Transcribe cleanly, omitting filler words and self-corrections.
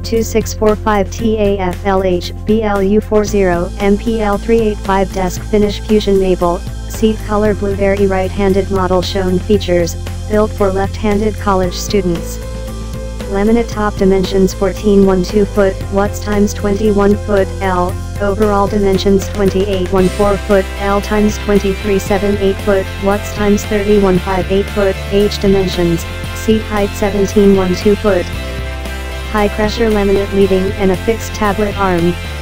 2645TAFLH, BLU40, MPL385 Desk Finish Fusion Maple, Seat Color Blueberry Right-handed model shown features, built for left-handed college students. Laminate top dimensions 14.12 foot, watts times 21 foot, L, overall dimensions 28.14 foot, L times 23.78 foot, watts times 31.58 foot, H dimensions, seat height 17.12 foot. High pressure laminate leading and a fixed tablet arm.